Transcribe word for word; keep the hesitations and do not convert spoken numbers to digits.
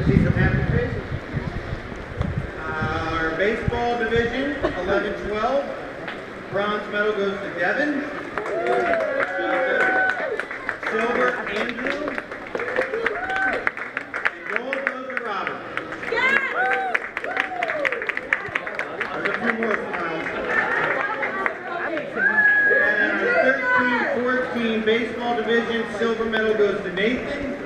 See some happy faces. Uh, our baseball division, eleven twelve. Bronze medal goes to Devin. Silver, Andrew. And gold goes to Robert. There's a few more smiles. And our thirteen fourteen baseball division, silver medal goes to Nathan.